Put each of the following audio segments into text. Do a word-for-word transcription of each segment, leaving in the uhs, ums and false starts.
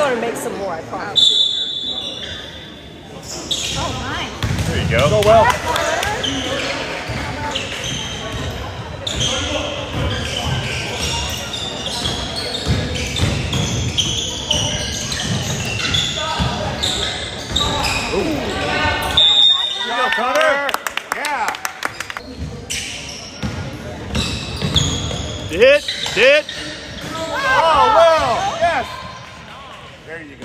going to make some more, I promise. Oh, nice. There you go. Go well. Connor! Yeah. Did, did. Oh, well. Yes. There you go.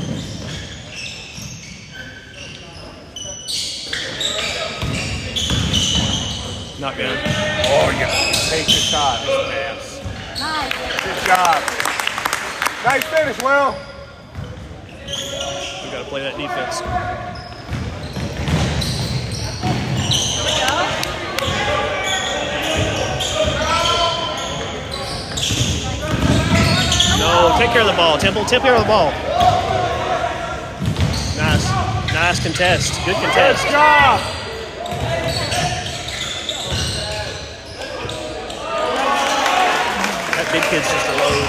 Not good. Oh, yeah. Take your shot. Nice. Good job. Nice finish, Will. We got to play that defense. No, take care of the ball, Temple. Take care of the ball. Nice. Nice contest. Good contest. Good job. That big kid's just a load.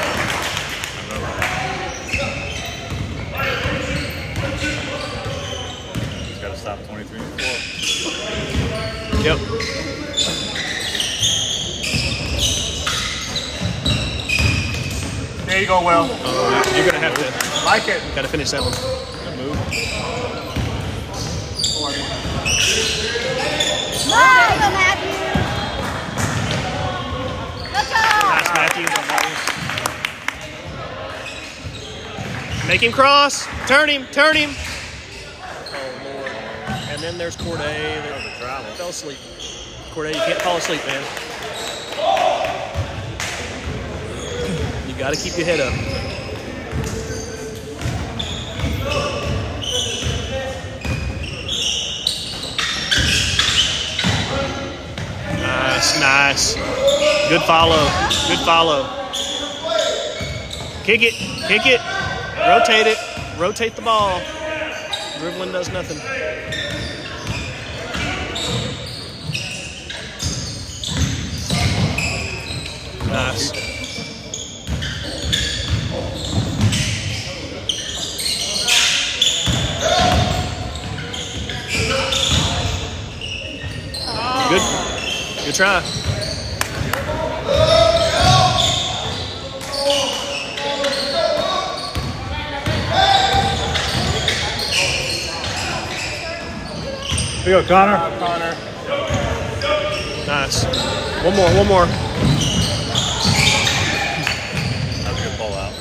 He's got to stop twenty-three and four. Yep. There you go, Will. Uh, you're going to have to. Like it. Got to finish that one. Good move. Nice, Matthew. Good job. Nice, Matthew. Make him cross. Turn him. Turn him. Oh, Lord. And then there's Corday. There fell asleep. Corday, you can't fall asleep, man. You got to keep your head up. Nice, nice. Good follow. Good follow. Kick it. Kick it. Rotate it. Rotate the ball. Dribbling does nothing. Nice. Good. Good try. Here you go, Connor. Connor. Nice. One more, one more. That's a good ball out.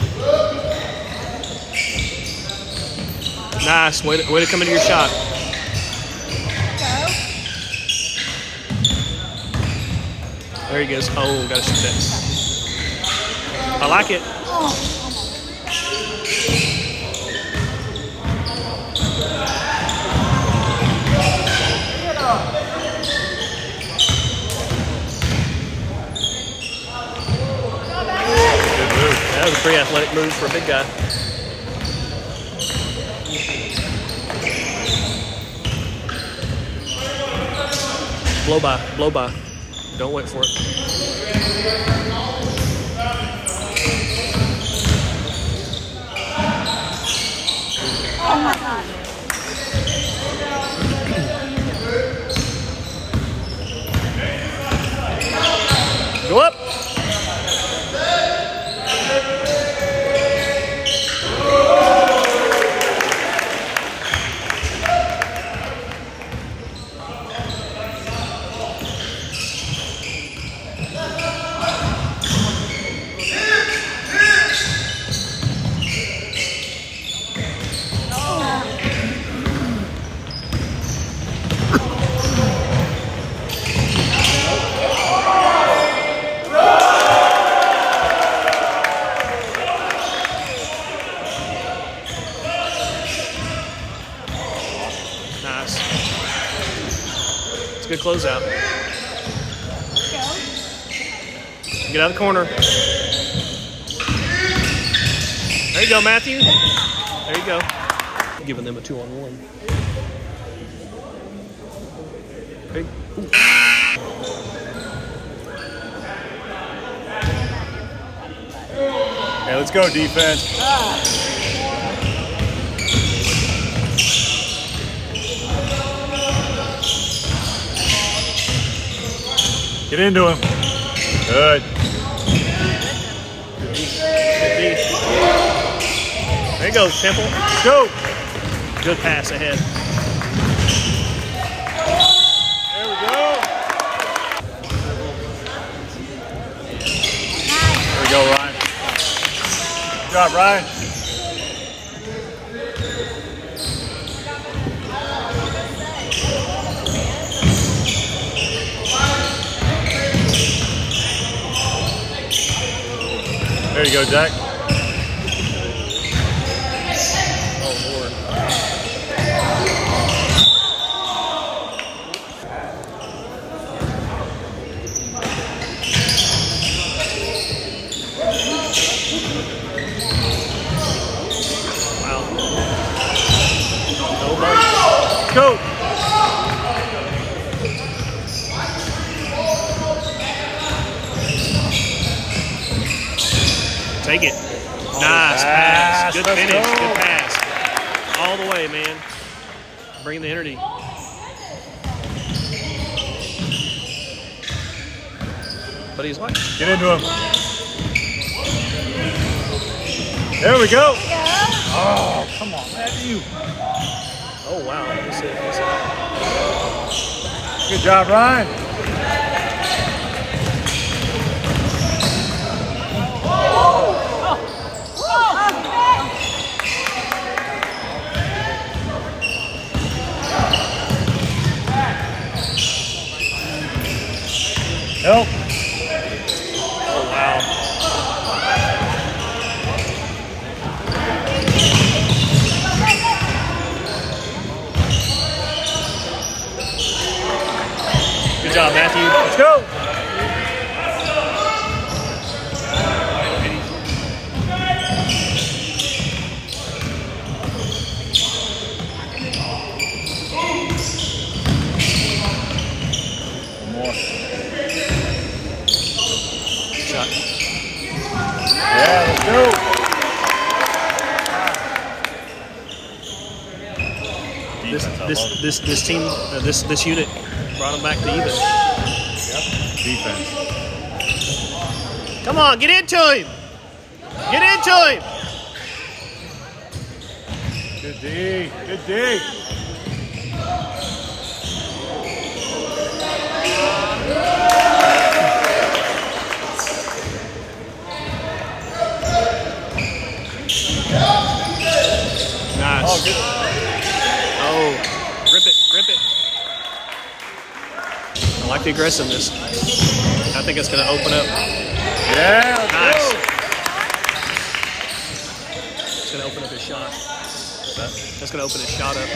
Nice. Way to, way to come into your shot. There he goes. Oh, gotta shoot that. I like it. Good move. That was a pretty athletic move for a big guy. Blow by, blow by. Don't wait for it. Oh my God. Go up. Nice. It's a good closeout. Get out of the corner. There you go, Matthew. There you go. Giving them a two on one. Hey. Okay, let's go defense. Get into him. Good. There you go, Temple. Go. Good pass ahead. There we go. There we go, Ryan. Good job, Ryan. There you go, Jack. Oh, Lord. Wow. Nobody. Go. Take it. Nice pass. Good Let's finish. go. Good pass. All the way, man. Bringing the energy. But he's like, Get into him. There we go. Oh, come on, Matthew. oh, wow. That's it. That's it. Good job, Ryan. Help. Oh, wow. Good job, Matthew. Let's go. One more. Shot. Yeah, let's go. This, Defense, I this, love it. this, this team, uh, this, this unit brought them back to even. Yep. Defense. Come on, get into him. Get into him. Good D. Good D. Nice. Oh, good. Oh, rip it, rip it. I like the aggressiveness. I think it's going to open up. Yeah, let's Nice. go. It's going to open up his shot. That's going to open his shot up.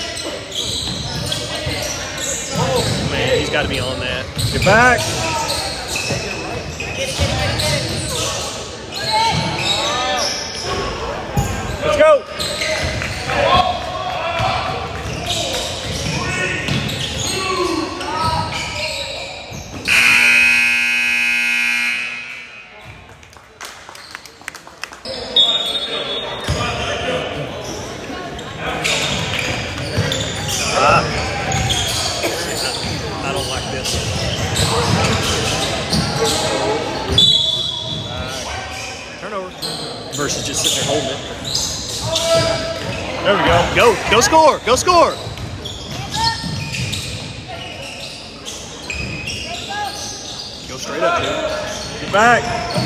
Oh, man, he's got to be on that. Get back. Let's go. Ah. I don't like this. Uh, turnover. Versus just sitting there holding it. There we go. Go, go score, go score. Go straight up, dude. Get back.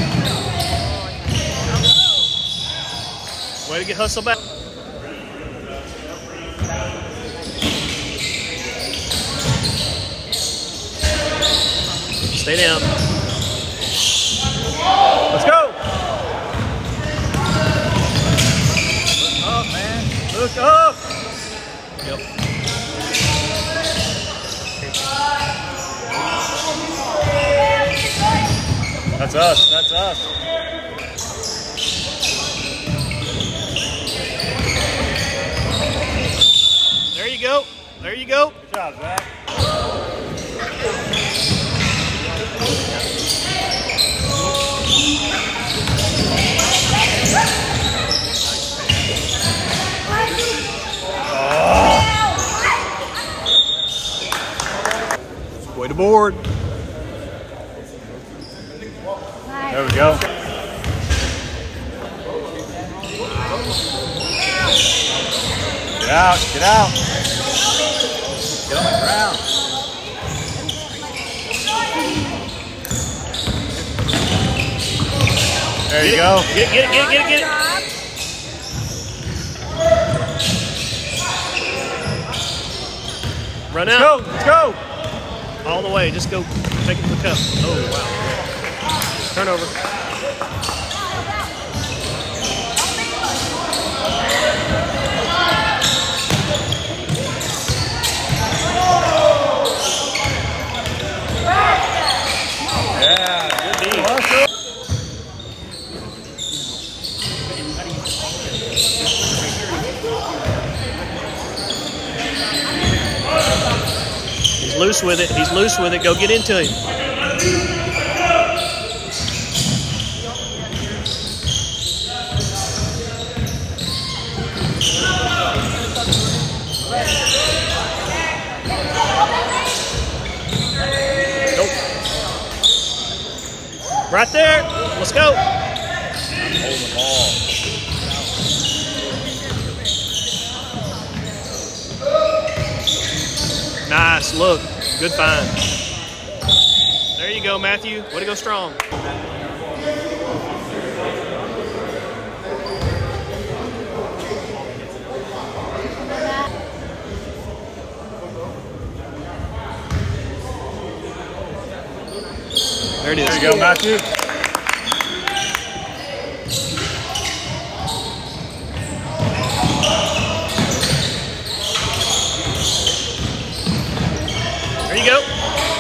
Way to get hustled back. Stay down. Let's go. Look up, man. Look up. Yep. That's us. That's us. There you go. There you go. Good job, Zach. board. There we go. Get out, get out. Get on the ground. There you Get go. It. Get it, get it, get it, get it, get it. Run Let's out. go, let's go. All the way. Just go take it to the cup. Oh, wow. Turnover. Yeah, Good D. He's loose with it. He's loose with it. Go get into him. Go. Right there. Let's go. Hold the ball. Nice. Look. Good find. There you go, Matthew. Way to go strong. There it is. There you go, Matthew. There you go.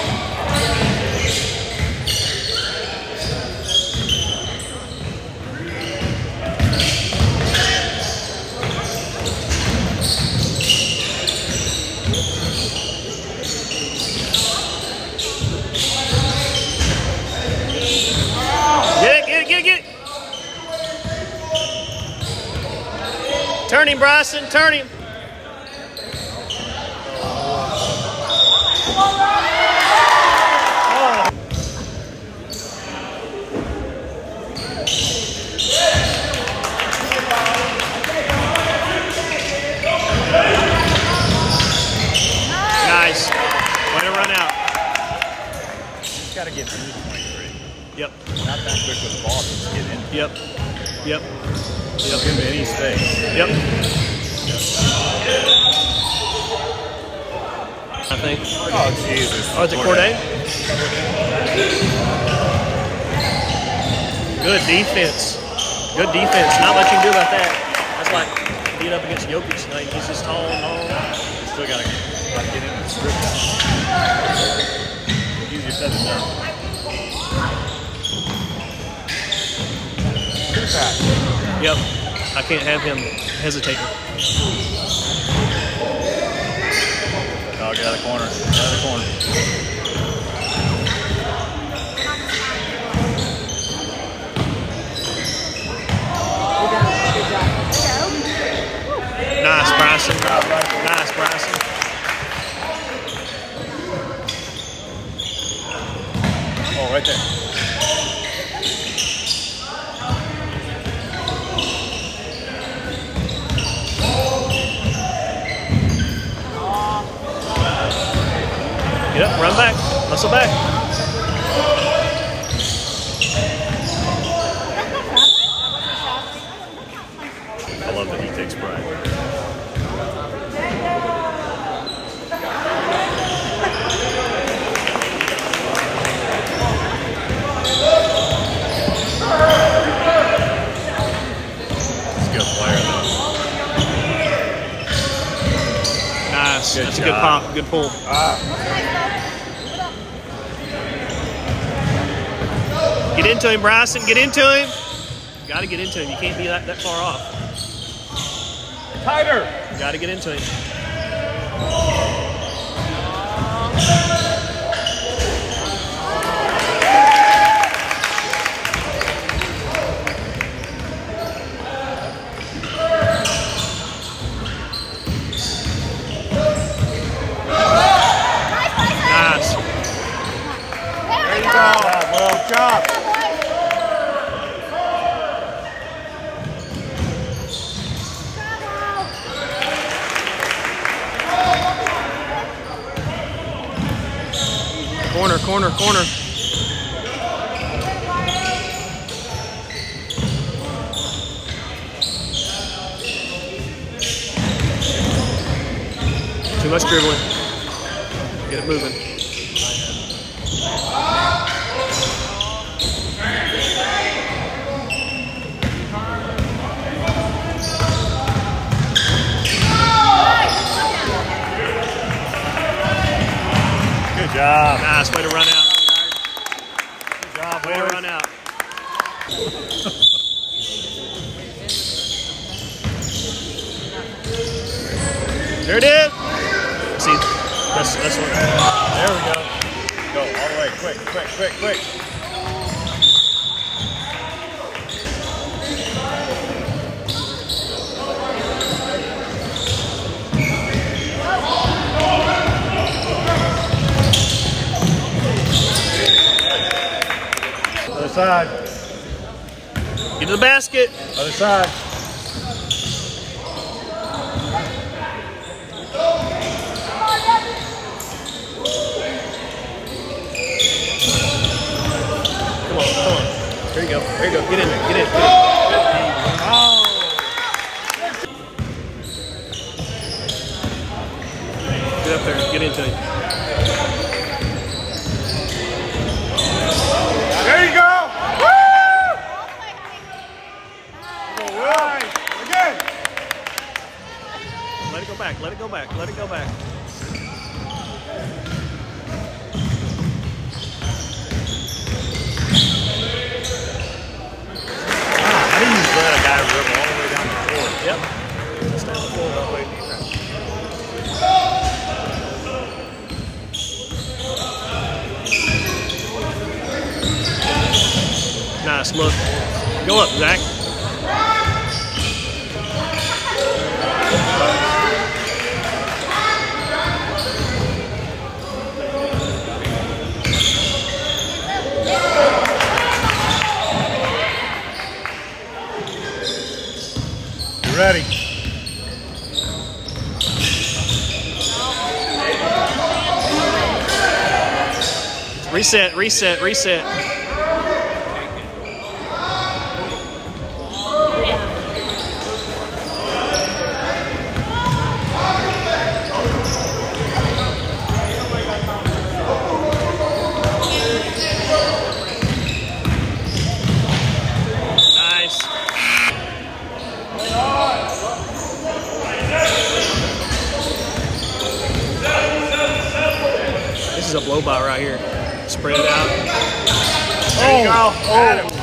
Get it, get it, get it, get it. Turn him, Bryson, turn him. Nice. Way to run out. Just got to get through the twenty-three. Yep. Not that quick with the ball, just get in. Yep. Yep. Don't give him any space. Yep. I think. Oh, Jesus. Oh, is it Corday? Good defense. Good defense. Not much you can do about that. That's like being up against Jokic tonight. He's just tall and long. You still got to get in the strip. Easier said than done. Too fast. Yep. I can't have him hesitating. Oh, get out of the corner. Get out of the corner. Nice, Bryson. Nice, Bryson. Oh, right there. Get up, run back, muscle back. I love that he takes pride. He's a good player, though. Nice. Good That's job. a good pop, good pull. Ah. Get into him, Bryson. Get into him. You got to get into him. You can't be that, that far off. Tighter. You got to get into him. Nice. Corner, corner, corner. Too much dribbling. Get it moving. Good job. Nice, way to run out. Good job, Way to run out. There it is. See, that's that's what. There we go. Go all the way. Quick, quick, quick, quick. Other side. Get to the basket. Other side. Come on, come on. There you go. There you go. Get in there. Get in. Get in. Oh. Get up there. Get into it. There you go. Woo! Right. Again. Let it go back. Let it go back. Let it go back. How do you let a guy dribble all the way down the court? Yep. Stay on the floor that way. Nice look. Go up, Zach. You ready? Reset, reset, reset. Nice. This is a blow by right here. Spread it out. There you go. Oh.